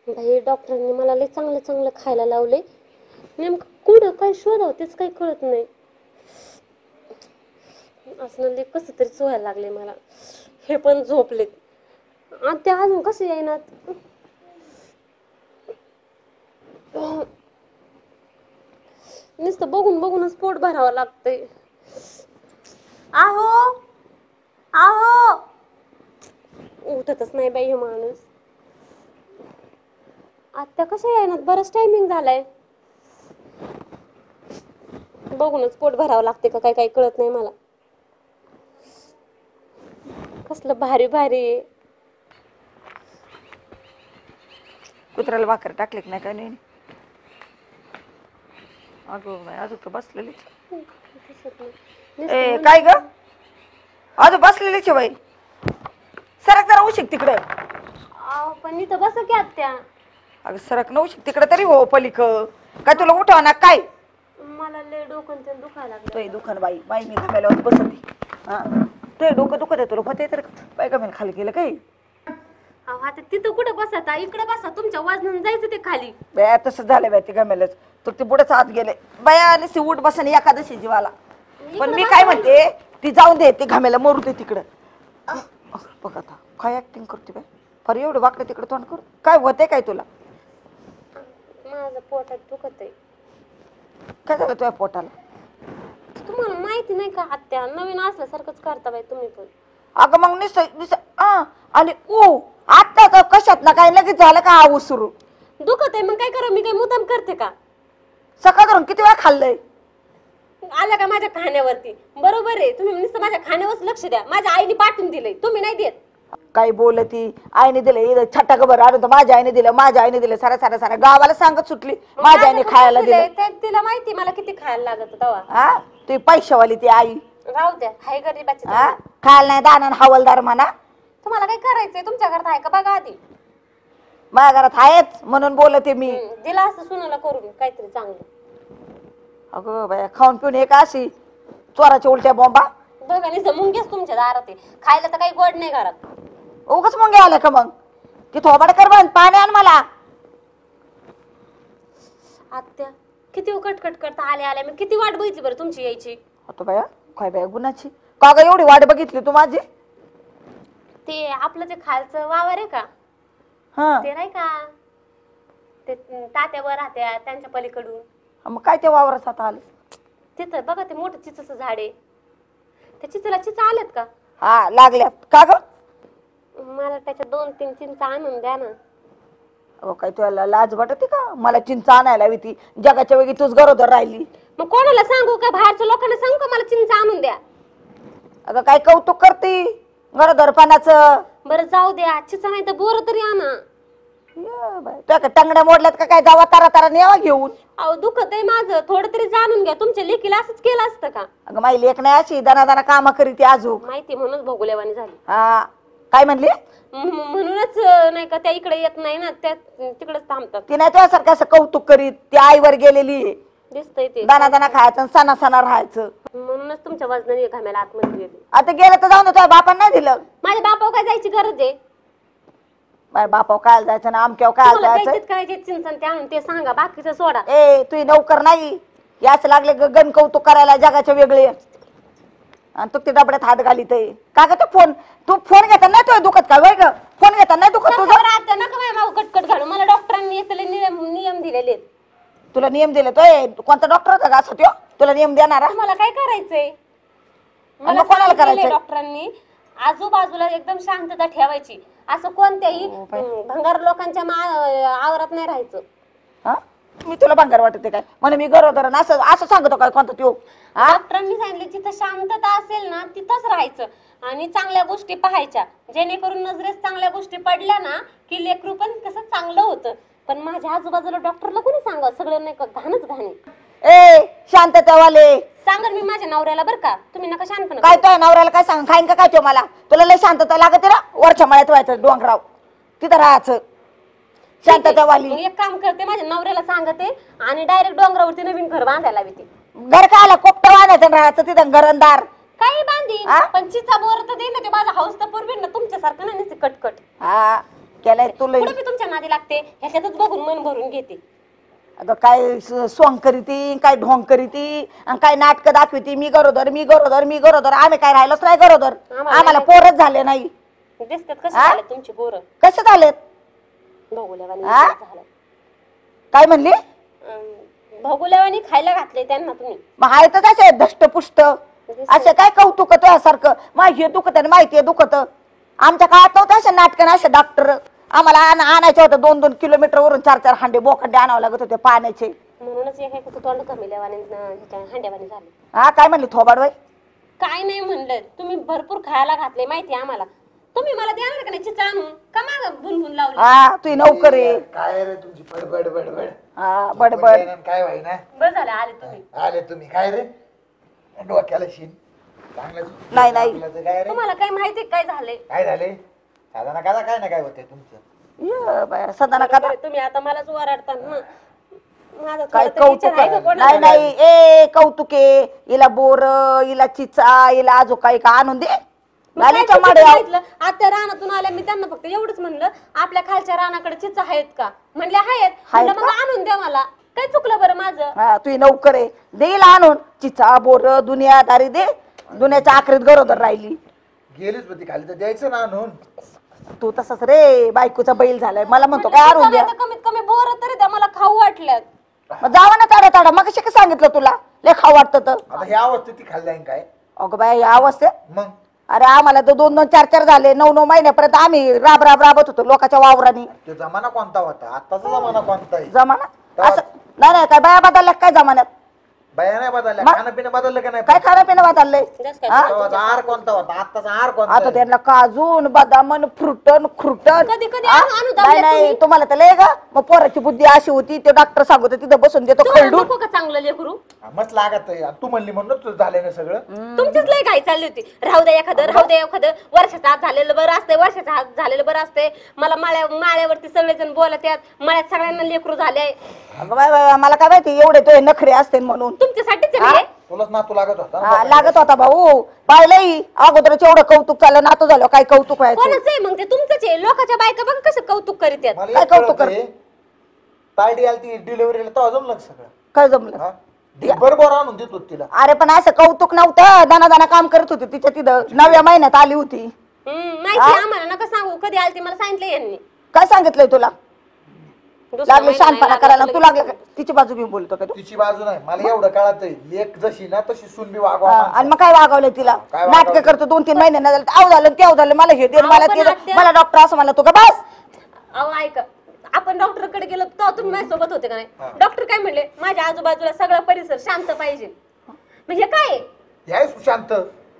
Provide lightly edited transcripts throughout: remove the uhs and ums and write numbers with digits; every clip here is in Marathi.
बाई डॉक्टरांनी मला लय चांगलं चांगलं खायला लावले. नेमकं कुठं काय शोधावं तेच काही कळत नाही. असं लय कसं तरीच व्हायला लागले मला. हे पण झोपलेत. ते अजून कसे येईनात. नुसतं बघून बघूनच पोट भरावं लागतंय. आहो आहो उठतच नाही बाई हे माणूस. आत्या कशा येईनात बराच टायमिंग झालाय. बघूनच पोट भरावं लागते का काय काही कळत नाही मला. कसलं भारी भारी आहे. कुत्र्याला भाकर टाकली की नाही काय नाही. अगं बाई अजून तर बसलेलीच. ए काय ग अजून बसलेलीच बाई. सरक जरा उशीक तिकडे. पण इथं बस की आत्या. अगं सरक न उशीक तिकडे तरी हो पलीक. काय तुला उठवा ना काय. मला लय डोकं ते दुखायला लागलं. तुझी दुकान बाई बाई मी घामेल्यावर बसते. हा तुझे डोकं दुखत आहे तुला होते तर बाई घामेल खाली गेलं काही. आता तिथं कुठं बसता इकडे बसा. तुमच्या वजनानं जायचं ते खाली. बाया तसं झालं बाई ते घामेलच. तर ते पुढेच आत गेले बाया आणि सी उठ बसा एकादशी जीवाला. पण मी काय म्हणते ती जाऊन दे. ते घामेला मरू दे तिकडं. बघ आता काय ऍक्टिंग करते बाई. फार एवढं वाकडं तिकडे तोंड करू. काय होतंय काय तुला. माझं पोटात दुखत आहे. काय झालं तुझ्या पोटाला. तुम्हाला माहिती नाही का आत्या नवीन असल्यासारखंच करता बाई तुम्ही पण. अगं मग आणि आता कशात ना काय लगेच झालं का आऊ सुरू. दुखत आहे मग काय करा. मी काय मुद्दाम करते का. सकाळ धरून किती वेळा खाल्लंय. आलं का माझ्या खाण्यावरती. बरोबर आहे तुम्ही नुसतं माझ्या खाण्यावर लक्ष द्या. माझ्या आईने पाठवून दिलंय तुम्ही नाही देत. काही बोलती आईने दिलं छटाक बरं आणून तर माझ्या आईने दिलं माझ्या आईने दिलं सारा सारा सारा गावाला सांगत सुटली माझ्या आईने खायला दिलं. तिला माहिती मला किती खायला लागत तेव्हा. हा तुझी पैशावाली ती आई. राहू द्या हाय गरीबाची. खायला नाही दाना हवालदार म्हणा. तुम्हाला काय करायचंय तुमच्या घरात आहे का बघा आधी. माझ्या घरात आहेच म्हणून बोलते मी. दिला असं सुनाला करून काहीतरी चांगलं. अगं बाया खाऊन पिऊन एक अशी चोराच्या उलट्या बॉम्बा. बघा नुसतं मुंग्याच तुमच्या दारात आहे. खायला तर काही गोड नाही घरात. उगाच मुंग्या आल्या का मग. ती थोबाड कर बंद पाणी आण मला. आत्या किती कटकट करता आल्या आल्या मी किती वाट बघितली बरं तुमची यायची. आता बाया काय बाया गुणाची का ग एवढी वाट बघितली तू माझी. ते आपलं ते खालचं वावर आहे का. ते नाही का ते तात्यावर राहत्या त्यांच्या पलीकडून. मग काय ते वावरात आता आले. तिथं बघा ते मोठं चिचचं झाड आहे. त्या चिचला चिचा आल्यात का. हा लागल्यात का ग. मला त्याच्या 2-3 चिंच आणून द्या ना. अहो काय तुला लाज वाटते का मला चिंच आणायला हवी ती. जगाच्या वेळी तूच गरोदर राहिली. मग कोणाला सांगू का बाहेरच्या लोकांना सांगू का मला चिंच आणून द्या. अगं काय कौतुक करते गरोदरपणाचं. बरं जाऊ द्या चिचा नाही तर बोर तरी आणा. तुझ्या टंगड्या मोडल्यात का काय जावा तारा तारा नेवा घेऊन. अहो दुखत आहे माझं थोडं तरी जाणून घ्या. तुमच्या लेकीला असंच केलं असतं का. अगं माझी लेक नाही अशी दाना दाना कामं करीत आजू. माहिती म्हणूनच भोगलेवानी झाली. हा काय म्हणली. म्हणूनच नाही का त्या इकडे येत नाही ना त्या तिकडेच थांबतात. ती नाही तुझ्यासारखं असं कौतुक करीत. ती आईवर गेलेली दिसतंय ते. दाना दाना खायचं सणा सणा राहायचं. म्हणूनच तुमच्या वजनाने घाम्याला आतमध्ये गेली. आता गेलं तर जाऊन तुझ्या बापान नाही दिलं. माझ्या बापावर काय जायची गरज आहे. माझ्या बापावर काय जायचं ना आमक्यावर काय जायचं. काय चिंचन ते आणून ते सांगा बाकीचं सोडा. ए तुझी नौकर नाही याच लागले गण कौतुक करायला जगाच्या वेगळे. आणि तू ते डबड्यात हात घालीत का ग. तू फोन घेता नाही तुझ्या दुखत का. वय ग फोन घेता नाही दुखत तुझं. नका माझ्या मागं कटकट घालू. मला डॉक्टरांनी नियम दिलेले. तुला नियम दिले तो कोणता डॉक्टर होता का असं त्यो तुला नियम देणारा. मला काय करायचंय. मला कोणाला करायचंय. डॉक्टरांनी आजूबाजूला एकदम शांतता ठेवायची. असं कोणत्याही भंगार लोकांच्या आवरात नाही राहायचं. हा मी तुला भंगार वाटते काय म्हणे मी गरोदर असं असं सांगतो काय कोणता त्यो. डॉक्टरांनी सांगितले जिथं शांतता असेल ना तिथंच राहायचं आणि चांगल्या गोष्टी पाहायच्या. जेणेकरून नजरेस चांगल्या गोष्टी पडल्या ना की लेकरू पण कसं चांगलं होतं. पण माझ्या आजूबाजूला डॉक्टरला कोणी सांगा सगळं नाही का घाणच घाणे. ए शांततावाले सांगा मी माझ्या नवऱ्याला बरं का. तुम्ही नका शांतपणा. काय तो नवऱ्याला काय सांग खाईन का काय तो मला. तुला लय शांतता लागते ना वरच्या मळ्यात व्हायचं डोंगराव तिथं राहायचं शांततावाली. एक काम करते माझ्या नवऱ्याला सांगते आणि डायरेक्ट डोंगरावरती नवीन घर बांधायला लावते. घर का आला कोपटा बांधायचं राहायचं तिथं घरंदार. काही बांधी पण चिचा बोर तर दे ना. ते माझा हाऊस तर पूर्वी ना तुमच्यासारखं नाही कटकट. हा केलाय तुला पुढे मी तुमच्या नादी लागते ह्याच्यातच बघून मन भरून घेते. अगं काय सॉंग करीती, काय ढोंग करीती आणि काय नाटक दाखवती. मी गरोदर मी गरोदर मी गरोदर. आम्ही काय राहिलोच नाही गरोदर. आम्हाला पोरच झाले नाही. दिसतात कसे झाले तुमची पोरं. कसे झालेत भोगुल्यावानी हा? झालं. काय म्हणली? भोगुल्यावानी खायला घातले त्यांना तुम्ही. मग आहे तर कसे धष्टपुष्ट असे काय कौतुक तुझ्यासारखं. माहिती आहे दुखत आणि माहिती आहे दुखत. आमच्या काळात नव्हतं असे नाटकं असे डॉक्टर. आम्हाला आणायचे होते 2-2 किलोमीटर वरून 4-4 हांडे बोखंडे आणावं लागत होते पाण्याचे. म्हणूनच एकाचं तोंड कमिल्यावानी ह्याच्या हांड्यावानी झाले. हा काय म्हणली थोबाडबाई? काय नाही म्हणलं तुम्ही भरपूर खायला घातले माहिती आम्हाला. तुम्ही मला देणार का नाही चिचा आणून का माग भुनभुन लावली. हा तू नोकर आहे. काय रे तुमची बडबड बडबड. हा बडबड. काय व्हायना बरं झालं आले तुम्ही. आले तुम्ही. काय रे डोक्याला शिन चांगलं नाही नाही काय रे तुम्हाला काय माहिती काय झाले. काय झाले साधारण काय काय ना काय होतंय तुमचं. सदा नका तुम्ही आता मलाच ओरडता ना. माझं काय थोडं तरी विचार आहे का कौतुक. कोणाला? नाही नाही ए कौतुके. हिला बोर हिला चिचा हिला आजो काही का आणून दे. मग काय लालीच्या चुकीचं माड्या सांगितलं? आता रानातून आल्या मी त्यांना फक्त एवढंच म्हणलं आपल्या खालच्या रानाकडे चिचा आहेत का म्हणले आहेत. म्हणलं मग आणून द्या मला. काय चुकलं बरं माझं. हा तू नौकर आहे. देईल आणून चिचा बोर दुनियादारी दे. दुनियाच्या आखरीत गरोदर राहिली. गेलीच होती खाली तर द्यायचं ना आणून. तू तसंच रे बायकोचा बैल झालाय. मला म्हणतो काय आणून द्या. कमीत कमी बोर तरी द्या मला खाऊ वाटल्यात. मग जावा ना ताडा ताडा. मग कशी सांगितलं तुला लय खाऊ वाटतं तर. आता ह्या अवस्थेत ती खाल्ली जाईन काय अगं बाय या अवस्थेत मग. अरे आम्हाला तर 2-2 4-4 झाले. 9-9 महिन्यापर्यंत आम्ही राबत होतो लोकांच्या वावरानी. तो जमाना कोणता होता आताचा जमाना कोणता आहे. जमाना असं नाही नाही काय बाया बदलल्या काय जमान्यात. बाया नाही बदलल्या खाणं पिणं बदललं का नाही. काय खाणं पिणं बदललंय. जास्त काय हा? तेव्हाचा आहार कोणता होता आताचा आहार कोणता आता आहे? त्यांना काजून बदामन फ्रुटन खुरटन. कधी कधी हा? आणू नाही नाही तुम्हाला तर लय ग. मग पोराची बुद्धी अशी होती ते डॉक्टर सांगत होते, तिथं बसून देतो खरडून. नको का चांगलं लेकरू. मस्त लागत आहे. तू म्हणली म्हणून तुझं झालं ना सगळं. तुमचीच लय घाई चालली होती. राहू द्या एखादं वर्षाचा आत झालेलं बरं असतंय. वर्षाचा आत झालेलं बरं असतंय. मला माळ्यावरती सगळेजण बोलत आहेत. माळ्यात सगळ्यांना लेकरू झाले. अगं बाय बाय, मला काय माहिती एवढे तो नखरे असते म्हणून. तुमच्यासाठीच आहे हे. तुलाच नातू लागत होता ना. हा, लागत होता भाऊ. पाहिलंय अगोदरच एवढं कौतुक चाललं नातू झालं काय कौतुक व्हायचं. कोणाचं आहे मग ते तुमचंच आहे. लोकांच्या बायका बघा कसं कौतुक करीत आहेत. मला काय एक कौतुक कळतंय, तायडी आली ती डिलिव्हरीला तेव्हा जमलं सगळं. काय जमलं. हा? बरोबर आणून देतो तिला. अरे पण असं कौतुक नव्हतं. दाना काम करत होती तिच्या तिथं 9व्या महिन्यात आली होती. माहिती आहे आम्हाला नका सांगू. कधी आलती मला सांगितलं यांनी. काय सांगितलंय तुला. दुसरं लागले माहिती शानपणा नाही, करायला. लागलं तू लागलं का? तिची बाजू घेऊन बोलतो का तू. तिची बाजू नाही मला एवढं कळत लेख जशी ना तशी सुनबी वागवा हा, माणसाला. आणि मग काय वागवलंय तिला. काय नाटक वागवलंय? करतो 2-3 महिन्यांना झालं आव झालं तेव झालं मला हे दे अहो, मला पण ते दे. आत्या- मला डॉक्टर असं म्हणला तू का बस. अहो ऐका आपण डॉक्टर कडे गेलो तेव्हा तुम्ही माझ्यासोबत होते का नाही. डॉक्टर काय म्हणले माझ्या आजूबाजूला सगळा परिसर शांत पाहिजे. म्हणजे काय याय सुशांत.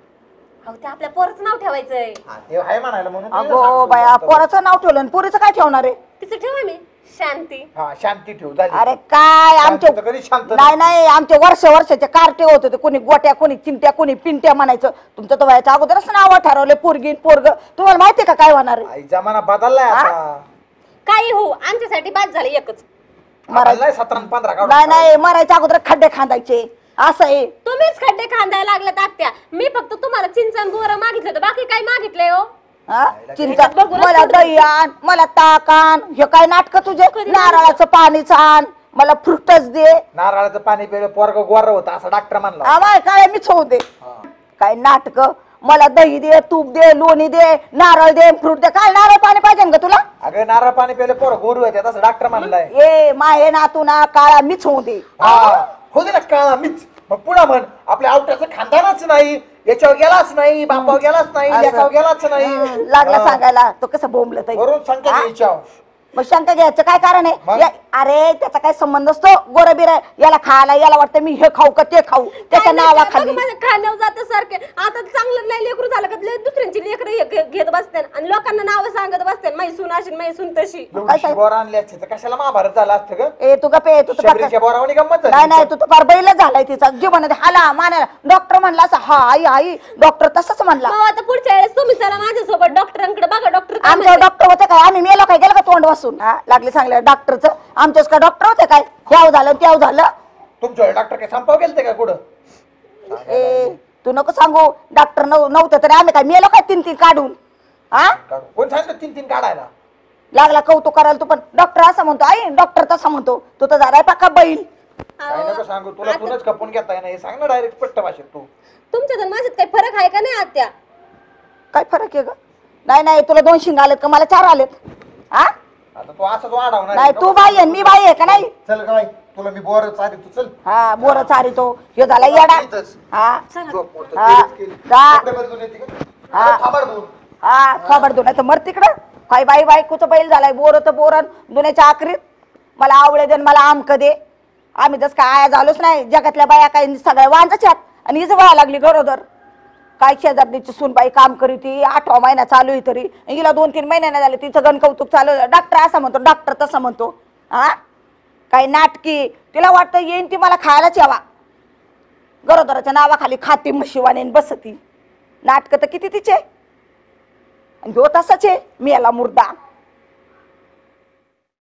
अहो ते आपल्या पोराचं नाव ठेवायचंय. हा, ते आहे म्हणायला म्हणून तुला अगो सांगतो. बाया पोराचं नाव ठेवलं आणि पोरीचं काय ठेवणार आहे. तिचं ठेवा मी शांती. हा शांती ठेव झाली. अरे काय आमचे शांत तर कधी शांत नाही नाही आमचे वर्षाचे कार्टे होत होते. कोणी गोट्या कोणी चिंट्या कोणी पिंट्या म्हणायचं. तुमचं तर वयाच्या अगोदरच नाव ठरवले पोरगी पोरग. तुम्हाला माहितीये का काय होणार आहे. आई जमाना बदललाय आता. काही हो आमच्यासाठी बाद झालं एकच. बदललाय 17-15 काढून. नाही नाही मरायच्या अगोदर खड्डे खांदायचे असं आहे. तुम्हीच खड्डे खांदायला लागलात आत्या. मी फक्त तुम्हाला चिंचण बोर मागितलं होतं बाकी काय मागितलंय हो. हा? चिंता ह्याच्यात बघूनच मला पडतं. दही आण मला ताक आण. हे काय नाटक तुझे. कधी नारळाचं पाणीच आण मला फ्रुटच दे. नारळाचं पाणी पिलं पोरग गोर होता असं डॉक्टर म्हणला. आवाय काय मीच होऊ दे. काय नाटक. मला दही दे तूप दे लोणी दे नारळ दे फ्रूट दे. काय नारळ पाणी पाहिजे का तुला. अगं नारळ पाणी पिलं पोर गोरू होते असं डॉक्टर म्हणलाय. ए माये नातू ना काळा मीच होऊ दे. हा हो दे ना काळा मीच. मग पुन्हा म्हण आपल्या आवट्याचं खानदानच नाही. याच्यावर गेलाच नाही बापावर गेलाच नाही असं. लेकावर गेलाच नाही. लागला सांगायला तो कसं बोंबलं ताई. वरून सांगते हा? याच्यावर. मग शंका घ्यायचं काय कारण आहे. मग? अरे त्याचा काय संबंध असतो. गोरबीर याला खायला याला वाटतं मी हे खाऊ का ते खाऊ त्याच्या नावाखाली. माझ्या खाण्यावर जात सारखे आता चांगलं नाही लेकरू झालं का दुसऱ्यांची लेकरं घेत बसते आणि लोकांना नावं सांगत बसते. माई सून अशी माई सून तशी. एवढी बोर आणली असते तर कशाला महाभारत झाला असतं ग. ए तू गप्पे तू तर शबरीच्या बोरावणी गंमत झाली. नाही नाही तू तर फार बैलच झालाय तिचा जीवन हाला माने. डॉक्टर म्हणला असं हा आई आई डॉक्टर तसंच म्हणला. मग आता पुढच्या वेळेस तुम्ही चला माझ्यासोबत डॉक्टरांकडे बघा. डॉक्टर आमच्या डॉक्टर होते काय आम्ही मेलो काय गेलं का तोंड वासून. हा लागले सांगले डॉक्टरचं. आमच्याच का डॉक्टर होते काय ह्याव झालं त्याव झालं. तुमच्या डॉक्टर काय संपाव गेलते का कुठं. ए तू नको सांगू डॉक्टर नव्हतं तरी आम्ही काय मेलो काय 3-3 काढून. हा कोण सांगितलं 3-3 काढायला. लागला कौतुक करायला तू पण डॉक्टर असा म्हणतो आई डॉक्टर तसा म्हणतो तू तर झालाय पक्का बैल. काय नको सांगू तुला, तुलाच खपून घेता येणार हे सांग ना डायरेक्ट स्पष्ट भाषेत तू. तुमच्यात आणि माझ्यात काही फरक आहे का नाही आत्या? काय फरक आहे ग? नाही नाही तुला 2 शिंग आलेत का मला 4 आलेत? हा आता तू असंच वाढवणार नाही तू बाई आहे मी बाई आहे का नाही? चल का बाई तुला मी बोर चारी तू चल. हा बोर चारी तो ह्यो झाला येडा. हा झोप मोडतो. हा, जा. कपडे बदलून येते का? हा. अरे थांबड बोल. हा थोबड दोन तर मर तिकडं. काय बाई बायकोचं बैल झालाय बोर तर बोरण दुन्याच्या आखरीत. मला आवळे दे मला आमक दे. आम्ही जस काय आया झालोच नाही जगातल्या बाया काही सगळ्या वांजाच्यात आणि हिच वळा लागली गरोदर. काय शेजारची सूनबाई काम करी ती 8वा महिना चालू आहे तरी हिला 2-3 महिन्याने झाले तिचं गणकौतुक चालू डॉक्टर असं म्हणतो डॉक्टर तसं म्हणतो. हा काय नाटकी तिला वाटतं येईन ती मला खायलाच यावा गरोदराच्या नावाखाली खाती म्हशीवाने बसती. नाटकं तर किती तिचे आणि ह्यो तसाच आहे मी याला मुर्दा.